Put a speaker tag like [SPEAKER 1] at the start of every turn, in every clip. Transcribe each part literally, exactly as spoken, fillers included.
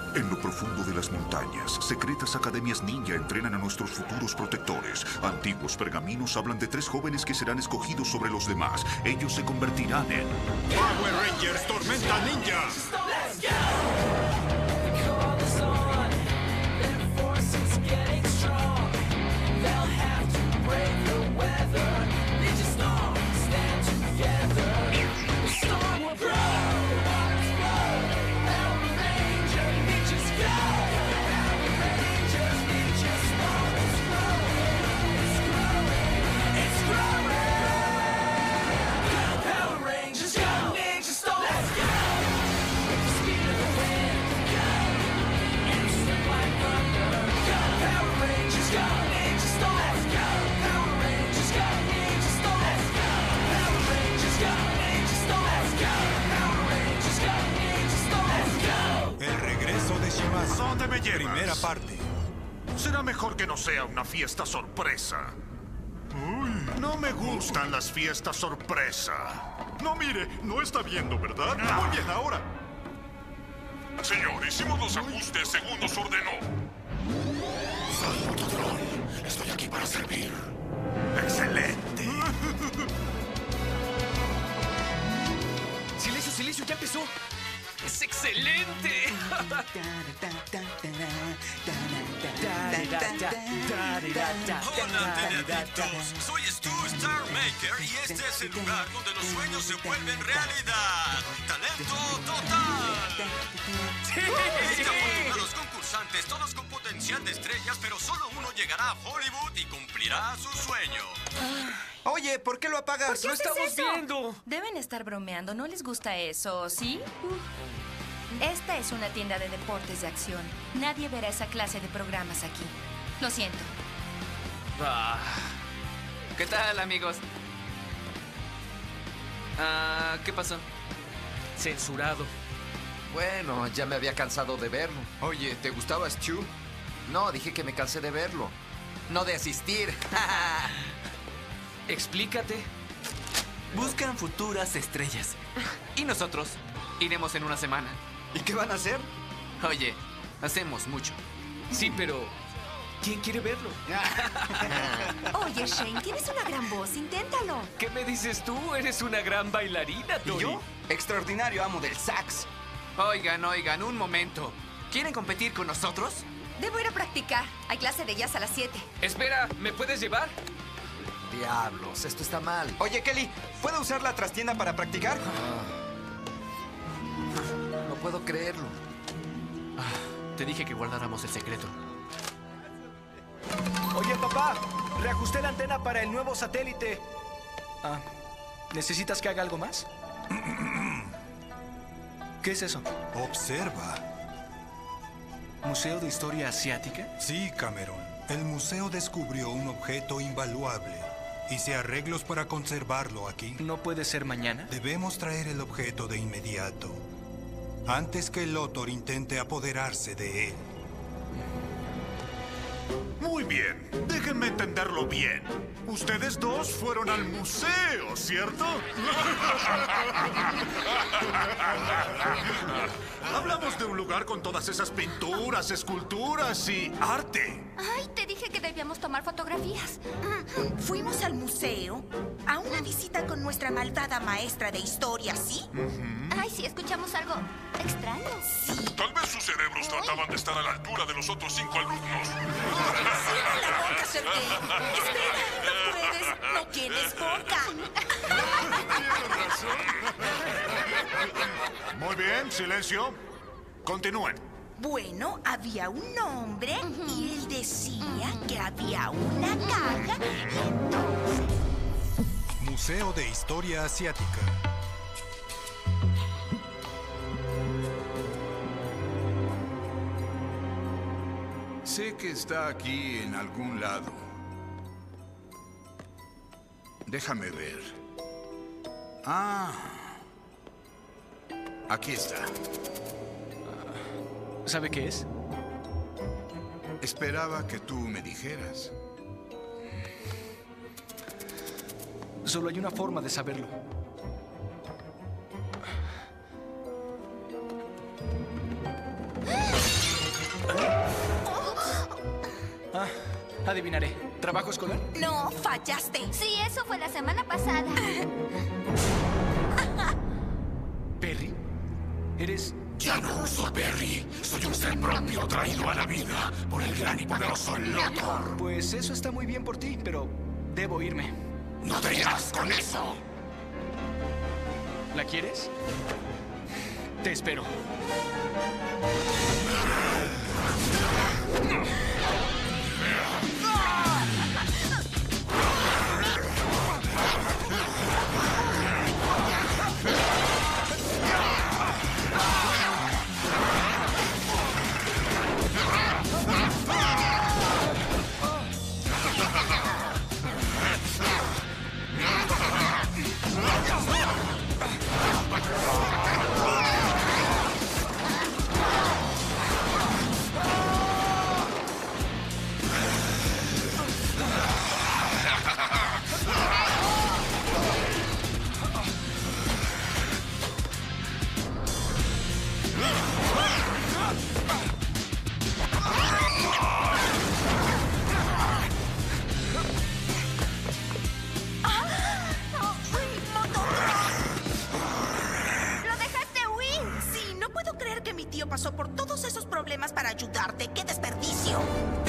[SPEAKER 1] En lo profundo de las montañas, secretas academias ninja entrenan a nuestros futuros protectores. Antiguos pergaminos hablan de tres jóvenes que serán escogidos sobre los demás. Ellos se convertirán en...
[SPEAKER 2] ¡Power Rangers Tormenta Ninja!
[SPEAKER 1] ¿Dónde me llevas?
[SPEAKER 2] Primera parte.
[SPEAKER 1] Será mejor que no sea una fiesta sorpresa. Uy, no me gustan las fiestas sorpresa.
[SPEAKER 3] No, mire, no está viendo, ¿verdad? Muy bien, ahora.
[SPEAKER 1] Señor, hicimos los ajustes según nos ordenó.
[SPEAKER 3] Soy Motodrón. Estoy aquí para servir.
[SPEAKER 1] ¡Excelente!
[SPEAKER 4] ¡Silencio, silencio! ¡Ya empezó! ¡Es excelente!
[SPEAKER 5] Hola, Teneditos. Soy Stu Star Maker y este es el lugar donde los sueños se vuelven realidad. ¡Talento total! Este afortunados concursantes, todos con potencial de estrellas, pero solo uno llegará a Hollywood y cumplirá su sueño.
[SPEAKER 6] Oye, ¿por qué lo apagas?
[SPEAKER 4] ¡Lo estamos viendo!
[SPEAKER 7] Deben estar bromeando. ¿No les gusta eso, sí? Esta es una tienda de deportes de acción. Nadie verá esa clase de programas aquí. Lo siento.
[SPEAKER 4] Ah. ¿Qué tal, amigos? Ah, ¿qué pasó? Censurado.
[SPEAKER 6] Bueno, ya me había cansado de verlo. Oye, ¿te gustaba Stu? No, dije que me cansé de verlo. No de asistir.
[SPEAKER 4] Explícate. Buscan futuras estrellas. Y nosotros iremos en una semana.
[SPEAKER 6] ¿Y qué van a hacer?
[SPEAKER 4] Oye, hacemos mucho. Sí, pero ¿quién quiere verlo?
[SPEAKER 8] Oye, Shane, tienes una gran voz. Inténtalo.
[SPEAKER 4] ¿Qué me dices tú? Eres una gran bailarina, Tori.
[SPEAKER 6] ¿Y yo? Extraordinario amo del sax.
[SPEAKER 4] Oigan, oigan, un momento. ¿Quieren competir con nosotros?
[SPEAKER 8] Debo ir a practicar. Hay clase de jazz a las siete.
[SPEAKER 4] Espera, ¿me puedes llevar?
[SPEAKER 6] Diablos, esto está mal. Oye, Kelly, ¿puedo usar la trastienda para practicar? No puedo creerlo.
[SPEAKER 4] Ah, te dije que guardáramos el secreto.
[SPEAKER 9] Oye, papá, reajusté la antena para el nuevo satélite. Ah, ¿necesitas que haga algo más? ¿Qué es eso?
[SPEAKER 2] Observa.
[SPEAKER 9] ¿Museo de Historia Asiática?
[SPEAKER 2] Sí, Cameron. El museo descubrió un objeto invaluable. Hice arreglos para conservarlo aquí.
[SPEAKER 9] ¿No puede ser mañana?
[SPEAKER 2] Debemos traer el objeto de inmediato, antes que el Lotor intente apoderarse de él.
[SPEAKER 1] Muy bien, déjenme entenderlo bien. Ustedes dos fueron al museo, ¿cierto? Hablamos de un lugar con todas esas pinturas, esculturas y arte.
[SPEAKER 8] Ay, te dije que debíamos tomar fotografías.
[SPEAKER 10] Fuimos al museo a una visita con nuestra malvada maestra de historia, ¿sí?
[SPEAKER 8] Ay, sí, escuchamos algo extraño.
[SPEAKER 10] Sí.
[SPEAKER 3] Tal vez sus cerebros trataban de estar a la altura de los otros cinco alumnos.
[SPEAKER 10] ¡Cierra la boca, Sergey! Espera, no puedes, no tienes boca.
[SPEAKER 1] Muy bien, silencio. Continúen.
[SPEAKER 10] Bueno, había un hombre y él decía que había una caja.
[SPEAKER 2] Museo de Historia Asiática.
[SPEAKER 3] Sé que está aquí en algún lado. Déjame ver. Ah. Aquí está.
[SPEAKER 9] ¿Sabe qué es?
[SPEAKER 3] Esperaba que tú me dijeras.
[SPEAKER 9] Solo hay una forma de saberlo. Adivinaré. ¿Trabajo escolar?
[SPEAKER 10] No, fallaste.
[SPEAKER 8] Sí, eso fue la semana pasada.
[SPEAKER 9] ¿Perry? ¿Eres...?
[SPEAKER 3] Ya no uso a Perry. Soy un ser propio traído a la vida por el gran y poderoso Lothor.
[SPEAKER 9] Pues eso está muy bien por ti, pero debo irme.
[SPEAKER 3] No te irás con eso.
[SPEAKER 9] ¿La quieres? Te espero.
[SPEAKER 10] Pasó por todos esos problemas para ayudarte. ¡Qué desperdicio!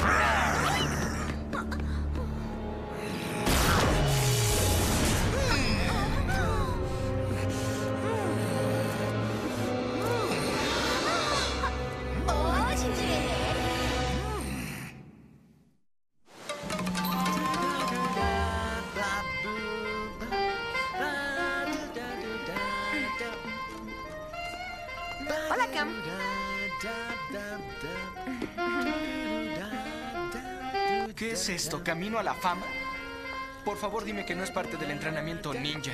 [SPEAKER 8] Hola, Cam.
[SPEAKER 9] ¿Qué es esto? ¿Camino a la fama? Por favor, dime que no es parte del entrenamiento ninja.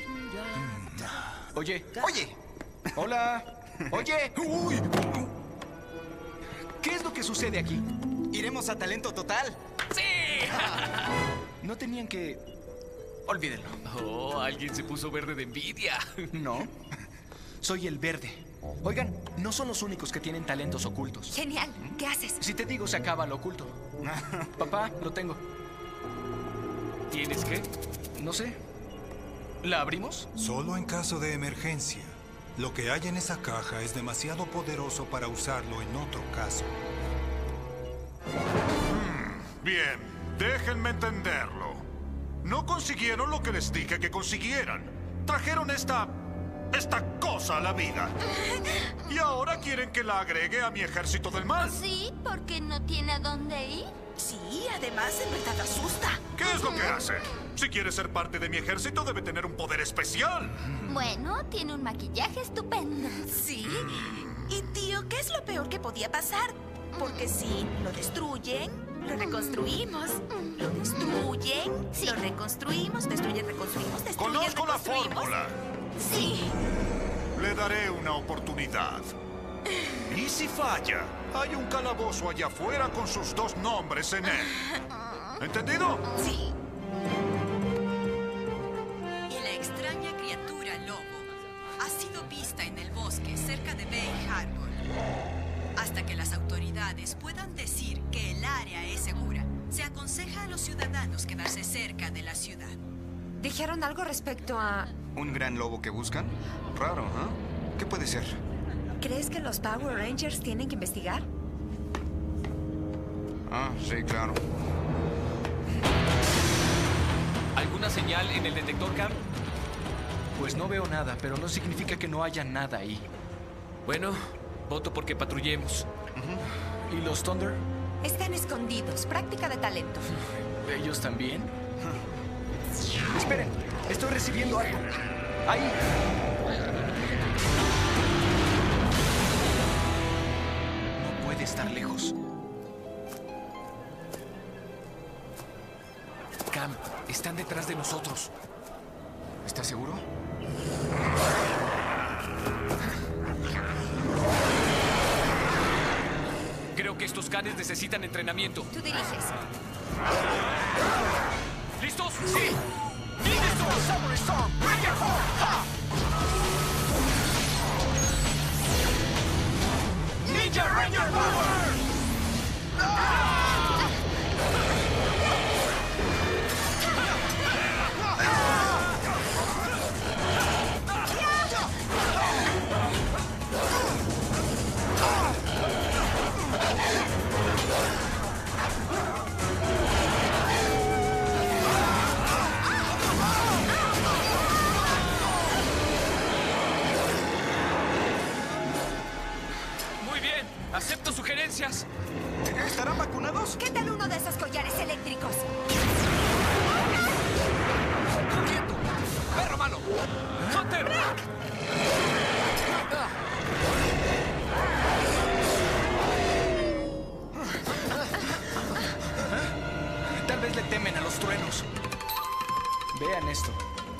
[SPEAKER 9] Oye.
[SPEAKER 11] Oye.
[SPEAKER 9] Hola. Oye. Uy. ¿Qué es lo que sucede aquí?
[SPEAKER 11] Iremos a Talento Total.
[SPEAKER 4] ¡Sí!
[SPEAKER 9] No tenían que... Olvídenlo.
[SPEAKER 4] Oh, alguien se puso verde de envidia.
[SPEAKER 9] No. Soy el verde. Oigan, no son los únicos que tienen talentos ocultos.
[SPEAKER 8] Genial. ¿Qué haces?
[SPEAKER 9] Si te digo, se acaba lo oculto. Papá, lo tengo.
[SPEAKER 4] ¿Tienes qué?
[SPEAKER 9] No sé. ¿La abrimos?
[SPEAKER 2] Solo en caso de emergencia. Lo que hay en esa caja es demasiado poderoso para usarlo en otro caso.
[SPEAKER 1] Hmm, bien, déjenme entenderlo. No consiguieron lo que les dije que consiguieran. Trajeron esta... esta cosa a la vida. Y ahora quieren que la agregue a mi ejército del mal.
[SPEAKER 8] Sí, porque no tiene a dónde ir.
[SPEAKER 10] Sí, además en verdad asusta.
[SPEAKER 1] ¿Qué es lo que hace? Si quiere ser parte de mi ejército, debe tener un poder especial.
[SPEAKER 8] Bueno, tiene un maquillaje estupendo.
[SPEAKER 10] Sí. Y tío, ¿qué es lo peor que podía pasar? Porque si lo destruyen, lo reconstruimos. Lo destruyen,
[SPEAKER 8] Sí.
[SPEAKER 10] lo reconstruimos, destruyen, reconstruimos, destruyen,
[SPEAKER 1] Conozco la
[SPEAKER 10] reconstruimos.
[SPEAKER 1] fórmula.
[SPEAKER 10] Sí.
[SPEAKER 1] Le daré una oportunidad. ¿Y si falla? Hay un calabozo allá afuera con sus dos nombres en él. ¿Entendido?
[SPEAKER 10] Sí.
[SPEAKER 12] Y la extraña criatura lobo ha sido vista en el bosque cerca de Bay Harbor. Hasta que las autoridades puedan decir que el área es segura, se aconseja a los ciudadanos quedarse cerca de la ciudad.
[SPEAKER 8] ¿Dijeron algo respecto a...?
[SPEAKER 11] ¿Un gran lobo que buscan? Raro, ¿eh? ¿Qué puede ser?
[SPEAKER 7] ¿Crees que los Power Rangers tienen que investigar?
[SPEAKER 11] Ah, sí, claro.
[SPEAKER 4] ¿Alguna señal en el detector, Cam?
[SPEAKER 9] Pues no veo nada, pero no significa que no haya nada ahí.
[SPEAKER 4] Bueno, voto porque patrullemos.
[SPEAKER 9] ¿Y los Thunder?
[SPEAKER 7] Están escondidos. Práctica de talento.
[SPEAKER 9] ¿Ellos también? Esperen, estoy recibiendo algo. Ahí. No puede estar lejos.
[SPEAKER 4] Cam, están detrás de nosotros.
[SPEAKER 11] ¿Estás seguro?
[SPEAKER 4] Creo que estos canes necesitan entrenamiento.
[SPEAKER 8] Tú diriges.
[SPEAKER 4] ¿Listos? ¡Sí! ¡Ninja Storm! ¡Summer Storm! ¡Bring it home! ¡Ha! ¡Ninja Ranger Power! ¡Ah!
[SPEAKER 13] ¡Acepto sugerencias!
[SPEAKER 14] ¿Estarán vacunados?
[SPEAKER 8] ¿Qué tal uno de esos collares eléctricos?
[SPEAKER 13] ¡Quieto! ¡Perro malo! ¡Hunter!
[SPEAKER 9] Tal vez le temen a los truenos. Vean esto.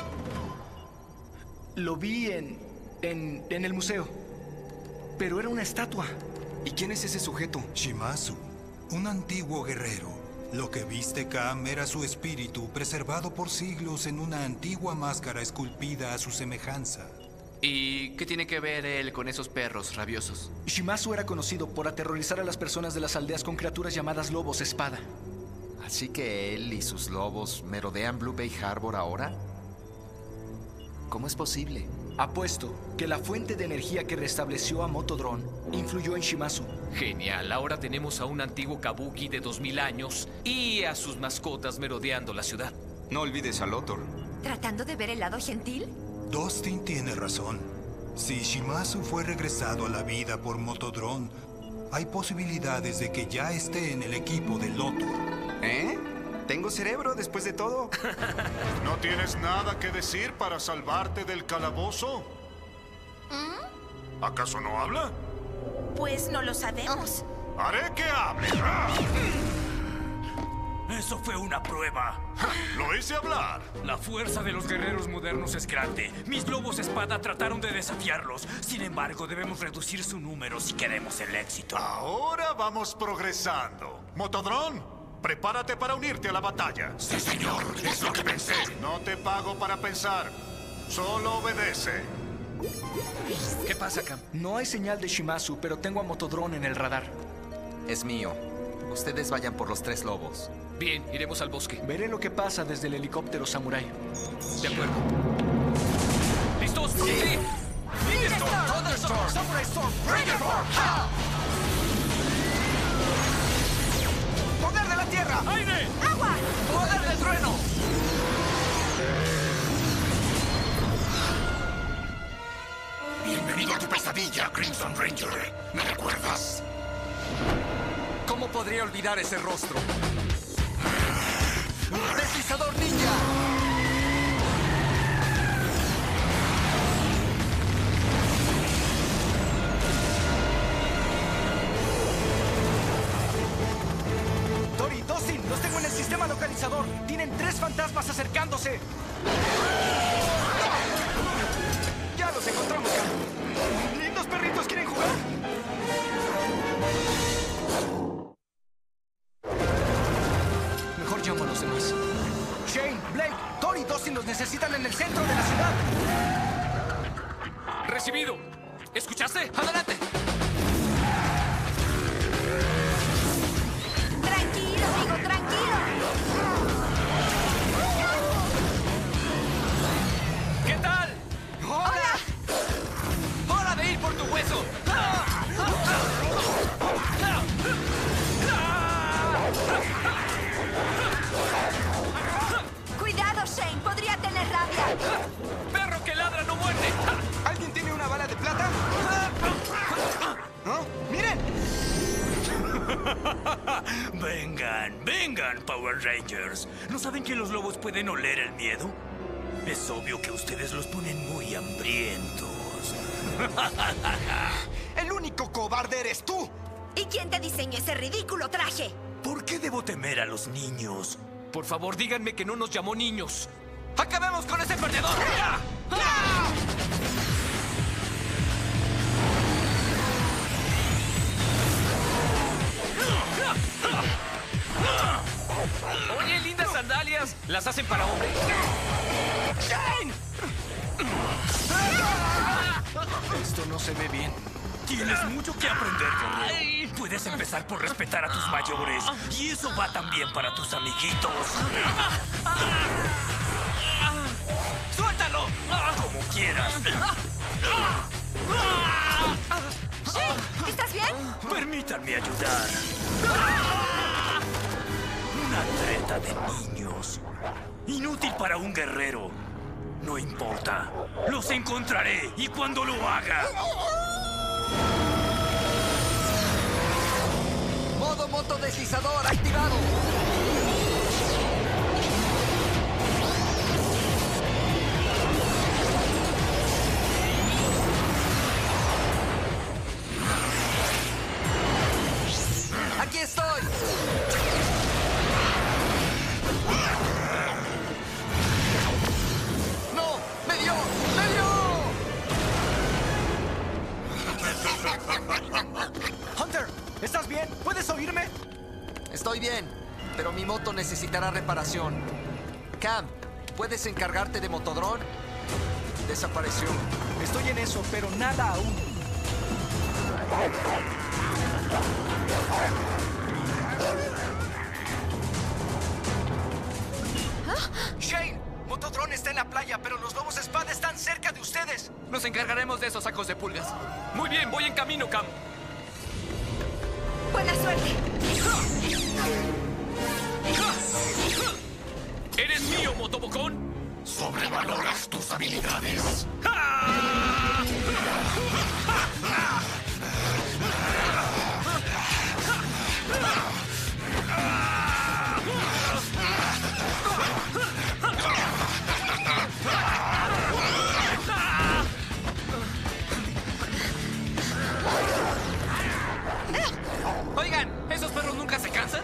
[SPEAKER 9] Lo vi en, en, en el museo. Pero era una estatua.
[SPEAKER 11] ¿Y quién es ese sujeto?
[SPEAKER 2] Shimazu, un antiguo guerrero. Lo que viste Cam era su espíritu, preservado por siglos en una antigua máscara esculpida a su semejanza.
[SPEAKER 4] ¿Y qué tiene que ver él con esos perros rabiosos?
[SPEAKER 9] Shimazu era conocido por aterrorizar a las personas de las aldeas con criaturas llamadas lobos espada.
[SPEAKER 6] ¿Así que él y sus lobos merodean Blue Bay Harbor ahora? ¿Cómo es posible?
[SPEAKER 9] Apuesto que la fuente de energía que restableció a Motodrón influyó en Shimazu.
[SPEAKER 13] Genial, ahora tenemos a un antiguo kabuki de dos mil años y a sus mascotas merodeando la ciudad.
[SPEAKER 11] No olvides a Lotor.
[SPEAKER 8] ¿Tratando de ver el lado gentil?
[SPEAKER 2] Dustin tiene razón. Si Shimazu fue regresado a la vida por Motodrón, hay posibilidades de que ya esté en el equipo de Lotor.
[SPEAKER 11] ¿Eh? ¿Tengo cerebro después de todo?
[SPEAKER 1] ¿No tienes nada que decir para salvarte del calabozo?
[SPEAKER 10] ¿Mm?
[SPEAKER 1] ¿Acaso no habla?
[SPEAKER 10] Pues no lo sabemos.
[SPEAKER 1] Haré que hable.
[SPEAKER 15] Eso fue una prueba.
[SPEAKER 1] Lo hice hablar.
[SPEAKER 15] La fuerza de los guerreros modernos es grande. Mis lobos espada trataron de desafiarlos. Sin embargo, debemos reducir su número si queremos el éxito.
[SPEAKER 1] Ahora vamos progresando. Motodrón, prepárate para unirte a la batalla.
[SPEAKER 3] Sí, señor. Es lo que pensé.
[SPEAKER 1] No te pago para pensar. Solo obedece.
[SPEAKER 4] ¿Qué pasa, Cam?
[SPEAKER 9] No hay señal de Shimazu, pero tengo a Motodrón en el radar.
[SPEAKER 6] Es mío. Ustedes vayan por los tres lobos.
[SPEAKER 13] Bien, iremos al bosque.
[SPEAKER 9] Veré lo que pasa desde el helicóptero Samurai.
[SPEAKER 13] De acuerdo. ¿Listos? ¡Sí! ¡Sí!
[SPEAKER 8] ¡Thunderstorm!
[SPEAKER 14] ¡Thunderstorm! ¡Samurai Storm! ¡Bring it for pow! ¡Poder de la tierra!
[SPEAKER 15] ¡Aire!
[SPEAKER 8] ¡Agua!
[SPEAKER 14] ¡Poder del trueno!
[SPEAKER 3] Bienvenido a tu pesadilla, Crimson Ranger. ¿Me recuerdas?
[SPEAKER 6] ¿Cómo podría olvidar ese rostro? ¡Deslizador ninja!
[SPEAKER 9] Tori, Dustin, los tengo en el sistema localizador. Tienen tres fantasmas acercándose. Ya los encontramos, Cam. ¿Lindos perritos quieren jugar? Mejor llamo a los demás. Shane, Blake, Tori y Dustin los necesitan en el centro de la ciudad.
[SPEAKER 13] ¡Recibido! ¿Escuchaste?
[SPEAKER 4] ¡Adelante!
[SPEAKER 8] Tranquilo, amigo, tranquilo.
[SPEAKER 13] ¿Qué tal?
[SPEAKER 8] ¡Hola!
[SPEAKER 4] ¡Hora de ir por tu hueso!
[SPEAKER 8] Cuidado, Shane, podría tener rabia.
[SPEAKER 13] ¡Perro que ladra no muerde!
[SPEAKER 14] ¿Alguien tiene una bala de plata? ¿Ah? ¡Miren!
[SPEAKER 15] Vengan, vengan, Power Rangers. ¿No saben que los lobos pueden oler el miedo? Es obvio que ustedes los ponen muy hambrientos.
[SPEAKER 14] ¡El único cobarde eres tú!
[SPEAKER 8] ¿Y quién te diseñó ese ridículo traje?
[SPEAKER 15] ¿Por qué debo temer a los niños?
[SPEAKER 13] Por favor, díganme que no nos llamó niños.
[SPEAKER 4] ¡Acabemos con ese perdedor!
[SPEAKER 13] Oye, lindas sandalias. ¿Las hacen para hombre?
[SPEAKER 15] ¡Shane!
[SPEAKER 9] Esto no se ve bien.
[SPEAKER 15] Tienes mucho que aprender, guerrero. Puedes empezar por respetar a tus mayores. Y eso va también para tus amiguitos.
[SPEAKER 13] ¡Suéltalo!
[SPEAKER 15] Como quieras.
[SPEAKER 8] Shane, ¿estás bien?
[SPEAKER 15] Permítanme ayudar. Una treta de niños. Inútil para un guerrero. No importa. Los encontraré y cuando lo haga...
[SPEAKER 6] ¡Motodeslizador activado! ¡Aquí estoy! ¡No! ¡Me dio! ¡Me dio!
[SPEAKER 9] Hunter, ¿estás bien? ¿Puedes oírme?
[SPEAKER 6] Estoy bien, pero mi moto necesitará reparación. Cam, ¿puedes encargarte de Motodrón? Desapareció.
[SPEAKER 9] Estoy en eso, pero nada aún.
[SPEAKER 16] Shane, Motodrón está en la playa, pero los lobos espada están cerca de ustedes.
[SPEAKER 4] Nos encargaremos de esos sacos de pulgas.
[SPEAKER 13] Muy bien, voy en camino, Cam.
[SPEAKER 8] Buena suerte.
[SPEAKER 13] ¿Eres mío, Motobocón?
[SPEAKER 3] Sobrevaloras tus habilidades.
[SPEAKER 4] Oigan, ¿esos perros nunca se cansan?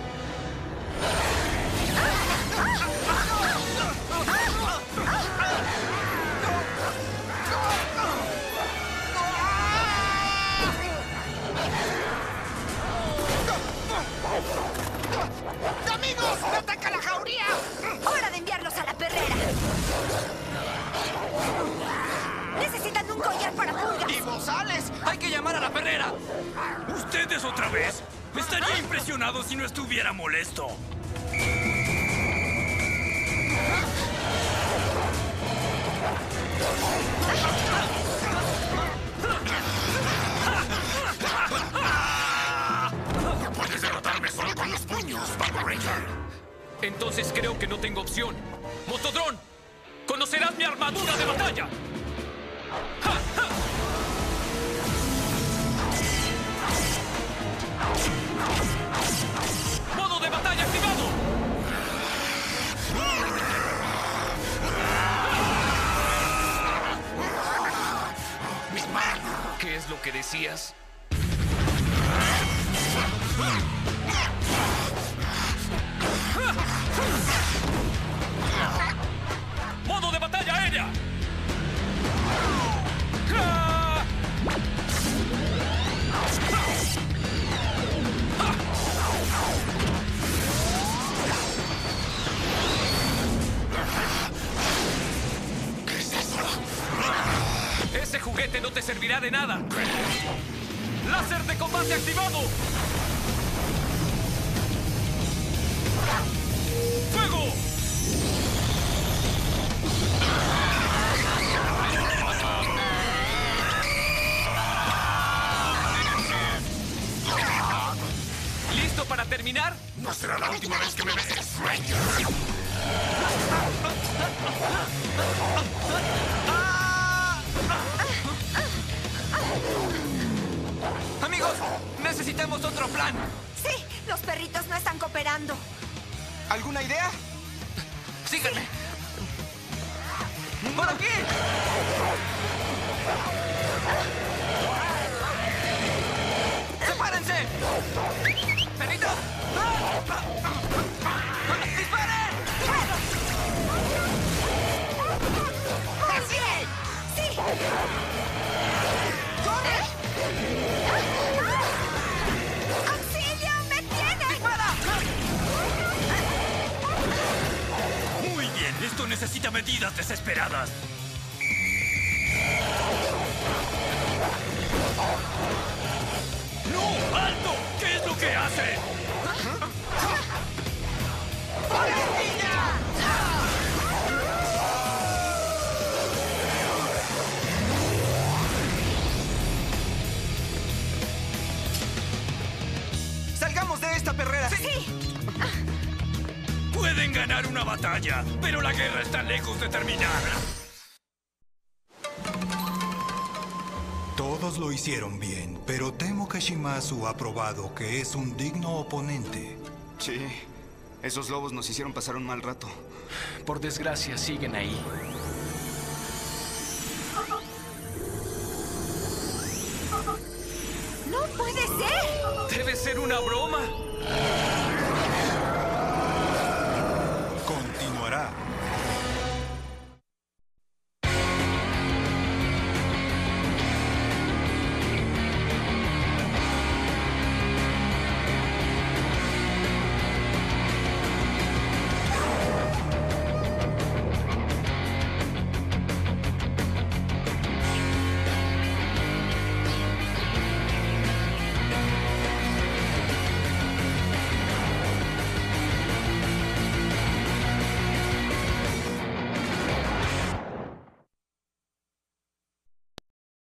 [SPEAKER 8] ¡Amigos! ¡Me ataca la jauría! ¡Hora de enviarlos a la perrera! ¡Necesitan un collar para pulgas!
[SPEAKER 4] ¡Y bozales! ¡Hay que llamar a la perrera!
[SPEAKER 15] ¿Ustedes otra vez? Estaría impresionado si no estuviera molesto.
[SPEAKER 3] Puedes derrotarme solo con los puños, Power Ranger.
[SPEAKER 13] Entonces creo que no tengo opción. ¡Motodrón! ¡Conocerás mi armadura de batalla! ¡Ja, ja! ¡Modo de batalla activado! ¿Qué es lo que decías? ¡Modo de batalla aérea!
[SPEAKER 3] ¿Qué es eso?
[SPEAKER 13] Ese juguete no te servirá de nada. ¡Láser de combate activado! ¡Fuego! ¿Listo para terminar?
[SPEAKER 3] No será la última vez que me ves, Ranger.
[SPEAKER 4] Amigos, necesitamos otro plan.
[SPEAKER 8] Sí, los perritos no están cooperando.
[SPEAKER 14] ¿Alguna idea?
[SPEAKER 4] Síganme. ¡Por aquí! ¡Sepárense! ¡Perritos! ¡Disparen!
[SPEAKER 8] ¡Así es! ¡Sí! ¡Corre! ¡Auxilio! ¡Me tiene! ¡Dispara!
[SPEAKER 15] Muy bien, esto necesita medidas desesperadas. ¡No! ¡Alto! ¿Qué es lo que hace?
[SPEAKER 14] ¡Salgamos de esta perrera!
[SPEAKER 8] ¡Sí!
[SPEAKER 15] Pueden ganar una batalla, pero la guerra está lejos de terminar.
[SPEAKER 2] Todos Todos lo hicieron bien, pero temo que Shimazu ha probado que es un digno oponente.
[SPEAKER 11] Sí, esos lobos nos hicieron pasar un mal rato.
[SPEAKER 9] Por desgracia, siguen ahí.
[SPEAKER 8] ¡No puede ser!
[SPEAKER 13] ¡Debe ser una broma!